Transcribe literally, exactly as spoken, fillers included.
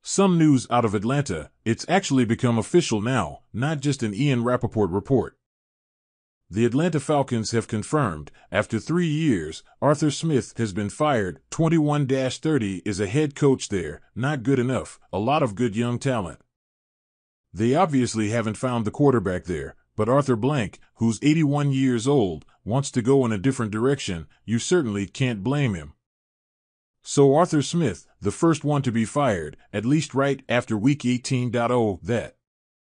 Some news out of Atlanta. It's actually become official now, not just an Ian Rappaport report. The Atlanta Falcons have confirmed, after three years, Arthur Smith has been fired. twenty-one thirty is a head coach there, not good enough, a lot of good young talent. They obviously haven't found the quarterback there, but Arthur Blank, who's eighty-one years old, wants to go in a different direction. You certainly can't blame him. So Arthur Smith, the first one to be fired, at least right after week eighteen. Oh, that.